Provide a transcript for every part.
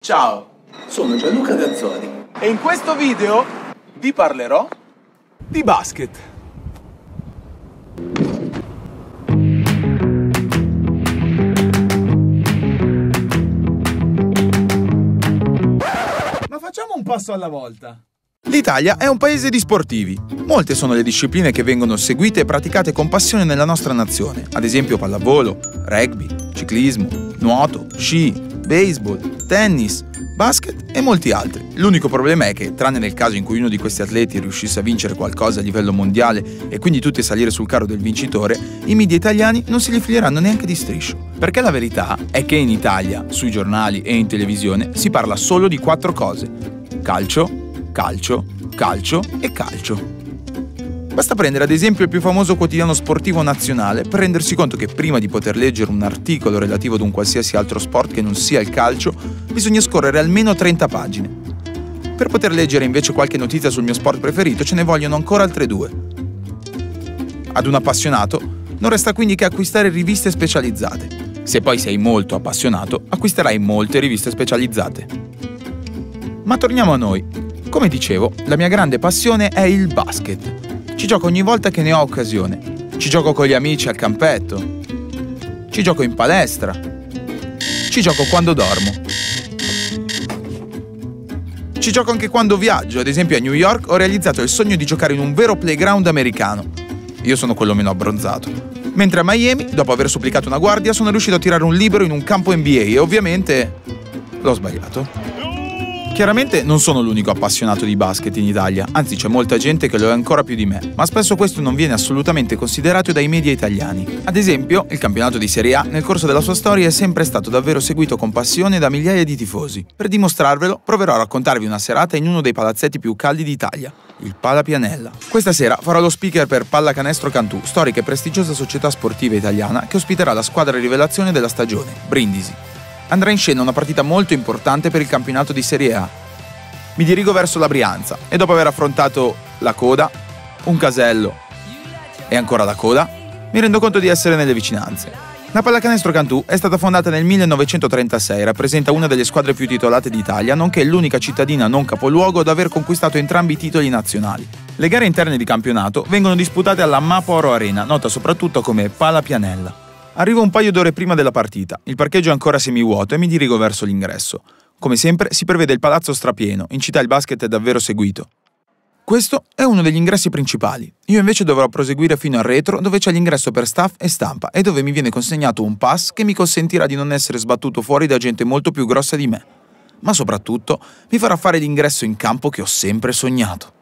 Ciao, sono Gianluca Gazzoni e in questo video vi parlerò di basket. Ma facciamo un passo alla volta. L'Italia è un paese di sportivi. Molte sono le discipline che vengono seguite e praticate con passione nella nostra nazione, ad esempio pallavolo, rugby, ciclismo, nuoto, sci, baseball, tennis, basket e molti altri. L'unico problema è che, tranne nel caso in cui uno di questi atleti riuscisse a vincere qualcosa a livello mondiale e quindi tutti salire sul carro del vincitore, i media italiani non se li fileranno neanche di striscio. Perché la verità è che in Italia, sui giornali e in televisione, si parla solo di 4 cose: calcio, calcio, calcio e calcio. Basta prendere ad esempio il più famoso quotidiano sportivo nazionale per rendersi conto che prima di poter leggere un articolo relativo ad un qualsiasi altro sport che non sia il calcio, bisogna scorrere almeno 30 pagine. Per poter leggere invece qualche notizia sul mio sport preferito ce ne vogliono ancora altre 2. Ad un appassionato non resta quindi che acquistare riviste specializzate. Se poi sei molto appassionato, acquisterai molte riviste specializzate. Ma torniamo a noi. Come dicevo, la mia grande passione è il basket. Ci gioco ogni volta che ne ho occasione. Ci gioco con gli amici al campetto. Ci gioco in palestra. Ci gioco quando dormo. Ci gioco anche quando viaggio. Ad esempio a New York ho realizzato il sogno di giocare in un vero playground americano. Io sono quello meno abbronzato. Mentre a Miami, dopo aver supplicato una guardia, sono riuscito a tirare un libero in un campo NBA e ovviamente l'ho sbagliato. Chiaramente non sono l'unico appassionato di basket in Italia, anzi c'è molta gente che lo è ancora più di me, ma spesso questo non viene assolutamente considerato dai media italiani. Ad esempio, il campionato di Serie A nel corso della sua storia è sempre stato davvero seguito con passione da migliaia di tifosi. Per dimostrarvelo, proverò a raccontarvi una serata in uno dei palazzetti più caldi d'Italia, il Pala Pianella. Questa sera farò lo speaker per Pallacanestro Cantù, storica e prestigiosa società sportiva italiana che ospiterà la squadra rivelazione della stagione, Brindisi. Andrà in scena una partita molto importante per il campionato di Serie A. Mi dirigo verso la Brianza e dopo aver affrontato la coda, un casello e ancora la coda, mi rendo conto di essere nelle vicinanze. La Pallacanestro Cantù è stata fondata nel 1936 e rappresenta una delle squadre più titolate d'Italia, nonché l'unica cittadina non capoluogo ad aver conquistato entrambi i titoli nazionali. Le gare interne di campionato vengono disputate alla Mapo Oro Arena, nota soprattutto come Pala Pianella. Arrivo un paio d'ore prima della partita, il parcheggio è ancora semivuoto e mi dirigo verso l'ingresso. Come sempre si prevede il palazzo strapieno, in città il basket è davvero seguito. Questo è uno degli ingressi principali. Io invece dovrò proseguire fino al retro dove c'è l'ingresso per staff e stampa e dove mi viene consegnato un pass che mi consentirà di non essere sbattuto fuori da gente molto più grossa di me. Ma soprattutto mi farà fare l'ingresso in campo che ho sempre sognato.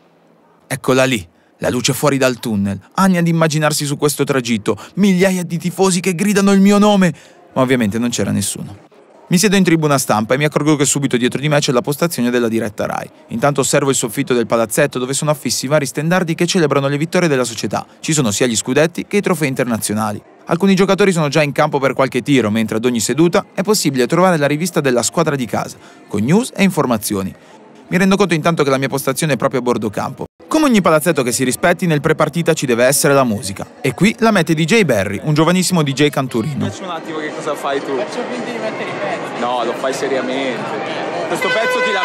Eccola lì. La luce fuori dal tunnel, anni ad immaginarsi su questo tragitto, migliaia di tifosi che gridano il mio nome, ma ovviamente non c'era nessuno. Mi siedo in tribuna stampa e mi accorgo che subito dietro di me c'è la postazione della diretta Rai. Intanto osservo il soffitto del palazzetto dove sono affissi vari stendardi che celebrano le vittorie della società. Ci sono sia gli scudetti che i trofei internazionali. Alcuni giocatori sono già in campo per qualche tiro, mentre ad ogni seduta è possibile trovare la rivista della squadra di casa, con news e informazioni. Mi rendo conto intanto che la mia postazione è proprio a bordo campo. Come ogni palazzetto che si rispetti, nel prepartita ci deve essere la musica. E qui la mette DJ Barry, un giovanissimo DJ canturino. Faccio un attimo che cosa fai tu. Faccio finta di mettere i pezzi. No, lo fai seriamente. Questo pezzo chi l'ha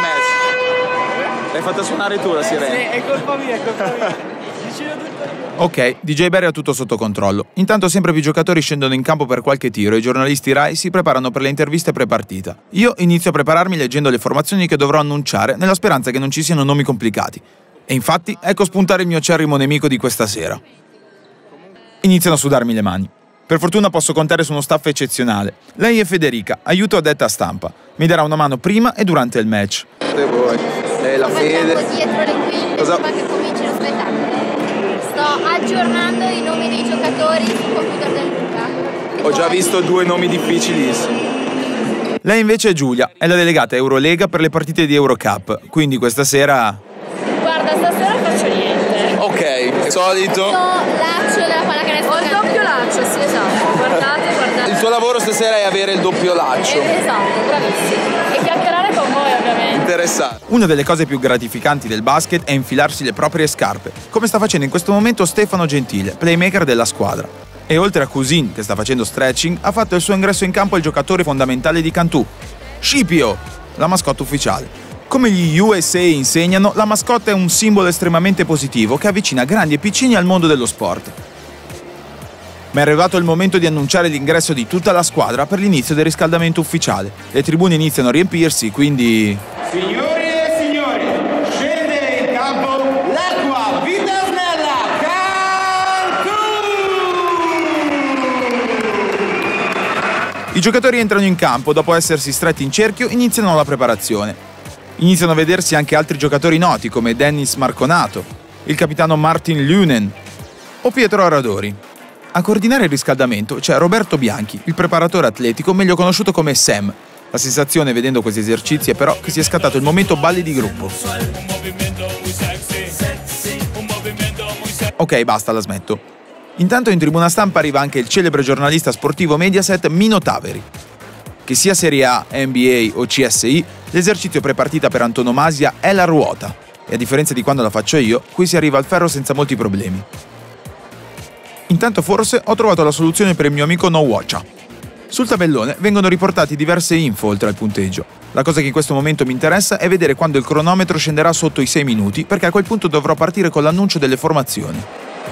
messo? L'hai fatta suonare tu la sirena? Sì, è colpa mia, è colpa mia. Decido tutto io. Ok, DJ Barry ha tutto sotto controllo. Intanto sempre più giocatori scendono in campo per qualche tiro e i giornalisti Rai si preparano per le interviste prepartita. Io inizio a prepararmi leggendo le formazioni che dovrò annunciare nella speranza che non ci siano nomi complicati. E infatti ecco spuntare il mio acerrimo nemico di questa sera. Iniziano a sudarmi le mani. Per fortuna posso contare su uno staff eccezionale. Lei è Federica, aiuto addetta stampa. Mi darà una mano prima e durante il match. E voi? Lei è la Fede. Dietro le quinte Cosa? prima che cominci lo spettacolo. Sto aggiornando i nomi dei giocatori sul computer del Luca. Ho già visto 2 nomi difficilissimi. Lei invece è Giulia, è la delegata Eurolega per le partite di Eurocup. Quindi questa sera... Guarda, stasera faccio niente. Ok, solito. Laccio della pallacanestro. Ho il doppio laccio, sì, esatto. Guardate, guardate. Il tuo lavoro stasera è avere il doppio laccio. Esatto, bravissimo. E chiacchierare con voi, ovviamente. Interessante. Una delle cose più gratificanti del basket è infilarsi le proprie scarpe, come sta facendo in questo momento Stefano Gentile, playmaker della squadra. E oltre a Cousin, che sta facendo stretching, ha fatto il suo ingresso in campo il giocatore fondamentale di Cantù, Scipio. la mascotte ufficiale. Come gli USA insegnano, la mascotte è un simbolo estremamente positivo che avvicina grandi e piccini al mondo dello sport. Ma è arrivato il momento di annunciare l'ingresso di tutta la squadra per l'inizio del riscaldamento ufficiale. Le tribune iniziano a riempirsi, quindi... Signori e signori, scende in campo l'Acqua Vita Snella Cancun! I giocatori entrano in campo, dopo essersi stretti in cerchio iniziano la preparazione. Iniziano a vedersi anche altri giocatori noti come Dennis Marconato, il capitano Martin Lunen o Pietro Aradori. A coordinare il riscaldamento c'è Roberto Bianchi, il preparatore atletico meglio conosciuto come Sam. La sensazione vedendo questi esercizi è però che sia scattato il momento balli di gruppo. Ok, basta, la smetto. Intanto in tribuna stampa arriva anche il celebre giornalista sportivo Mediaset Mino Taveri. Che sia Serie A, NBA o CSI, l'esercizio prepartita per antonomasia è la ruota. E a differenza di quando la faccio io, qui si arriva al ferro senza molti problemi. Intanto forse ho trovato la soluzione per il mio amico No Watcha. Sul tabellone vengono riportati diverse info oltre al punteggio. La cosa che in questo momento mi interessa è vedere quando il cronometro scenderà sotto i 6 minuti, perché a quel punto dovrò partire con l'annuncio delle formazioni.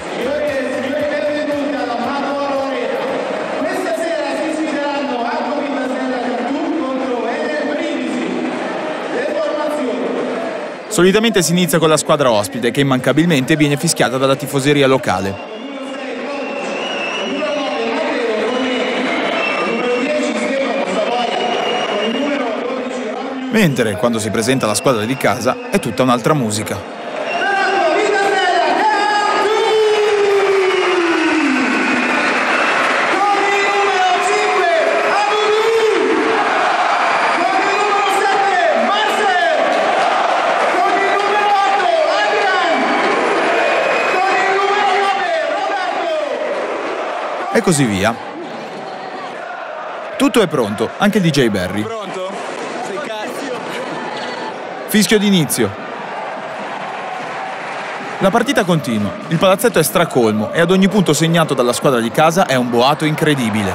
Solitamente si inizia con la squadra ospite, che immancabilmente viene fischiata dalla tifoseria locale. Mentre, quando si presenta la squadra di casa, è tutta un'altra musica. E così via. Tutto è pronto, anche il DJ Barry. Pronto? Sei cazzo? Fischio d'inizio. La partita continua, il palazzetto è stracolmo e ad ogni punto segnato dalla squadra di casa è un boato incredibile.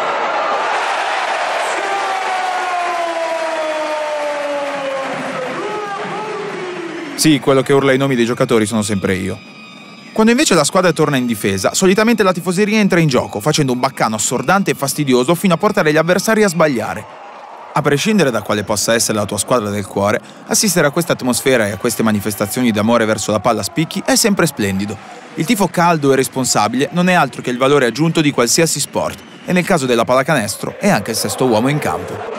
Sì, quello che urla i nomi dei giocatori sono sempre io. Quando invece la squadra torna in difesa, solitamente la tifoseria entra in gioco, facendo un baccano assordante e fastidioso fino a portare gli avversari a sbagliare. A prescindere da quale possa essere la tua squadra del cuore, assistere a questa atmosfera e a queste manifestazioni d'amore verso la palla a spicchi è sempre splendido. Il tifo caldo e responsabile non è altro che il valore aggiunto di qualsiasi sport, e nel caso della pallacanestro è anche il sesto uomo in campo.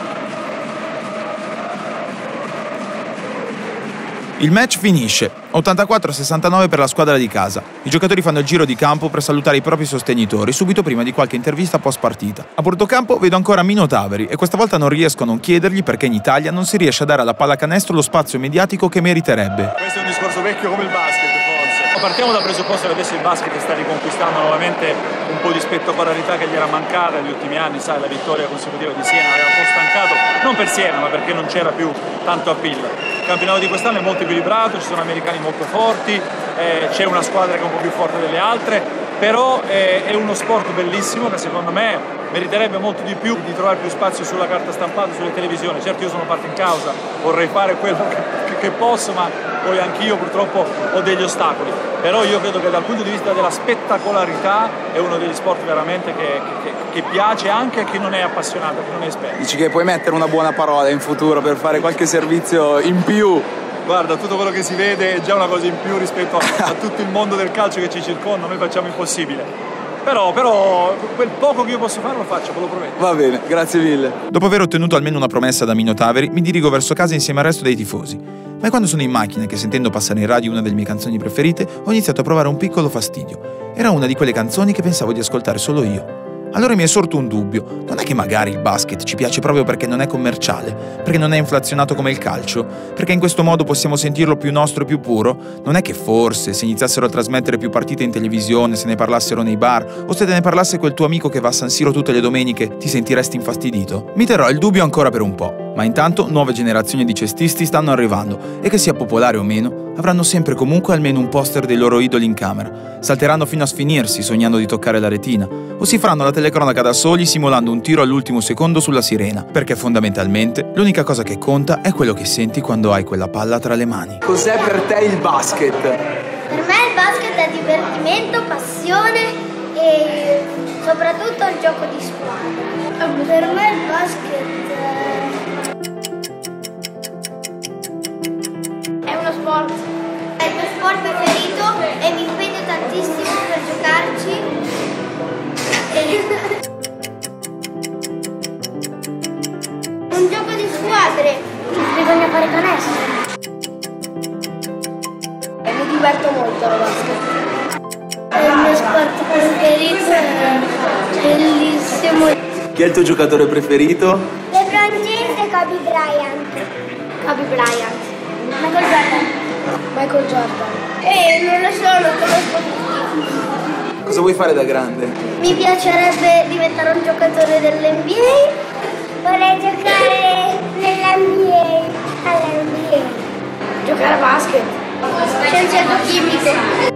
Il match finisce, 84-69 per la squadra di casa. I giocatori fanno il giro di campo per salutare i propri sostenitori subito prima di qualche intervista post partita. A bortocampo vedo ancora Mino Taveri e questa volta non riesco a non chiedergli perché in Italia non si riesce a dare alla pallacanestro lo spazio mediatico che meriterebbe. Questo è un discorso vecchio come il basket, forse. Partiamo dal presupposto che adesso il basket sta riconquistando nuovamente un po' di spettacolarità che gli era mancata negli ultimi anni, sai, la vittoria consecutiva di Siena aveva un po' stancato, non per Siena ma perché non c'era più tanto appeal. Il campionato di quest'anno è molto equilibrato, ci sono americani molto forti, c'è una squadra che è un po' più forte delle altre, però è uno sport bellissimo che secondo me meriterebbe molto di più, di trovare più spazio sulla carta stampata, sulle televisioni. Certo io sono parte in causa, vorrei fare quello che posso, ma poi anch'io purtroppo ho degli ostacoli. Però io credo che dal punto di vista della spettacolarità è uno degli sport veramente che piace anche a chi non è appassionato, a chi non è esperto. Dici che puoi mettere una buona parola in futuro per fare qualche servizio in più? Guarda, tutto quello che si vede è già una cosa in più rispetto a tutto il mondo del calcio che ci circonda, noi facciamo il possibile. Però quel poco che io posso fare lo faccio, ve lo prometto. Va bene, grazie mille. Dopo aver ottenuto almeno una promessa da Mino Taveri, mi dirigo verso casa insieme al resto dei tifosi. Ma è quando sono in macchina che, sentendo passare in radio una delle mie canzoni preferite, ho iniziato a provare un piccolo fastidio. Era una di quelle canzoni che pensavo di ascoltare solo io. Allora mi è sorto un dubbio. Non è che magari il basket ci piace proprio perché non è commerciale, perché non è inflazionato come il calcio, perché in questo modo possiamo sentirlo più nostro e più puro? Non è che forse, se iniziassero a trasmettere più partite in televisione, se ne parlassero nei bar, o se te ne parlasse quel tuo amico che va a San Siro tutte le domeniche, ti sentiresti infastidito? Mi terrò il dubbio ancora per un po', ma intanto nuove generazioni di cestisti stanno arrivando, e che sia popolare o meno, avranno sempre comunque almeno un poster dei loro idoli in camera, salteranno fino a sfinirsi sognando di toccare la retina, o si faranno la telecronaca da soli simulando un tiro all'ultimo secondo sulla sirena, perché fondamentalmente l'unica cosa che conta è quello che senti quando hai quella palla tra le mani. Cos'è per te il basket? Per me il basket è divertimento, passione e soprattutto il gioco di squadra. Per me il basket è uno sport. È il mio sport preferito e mi impegno tantissimo per giocarci. Un gioco di squadre. Bisogna fare canestro. Mi diverto molto al basket. È il mio sport preferito, è bellissimo. Chi è il tuo giocatore preferito? LeBron James e Kobe Bryant. Kobe Bryant. Michael Jordan. Michael Jordan. Non lo so, non conosco tutti. Cosa vuoi fare da grande? Mi piacerebbe diventare un giocatore dell'NBA. Vorrei giocare nell'NBA. All'NBA. Giocare a basket. Scienziato chimico.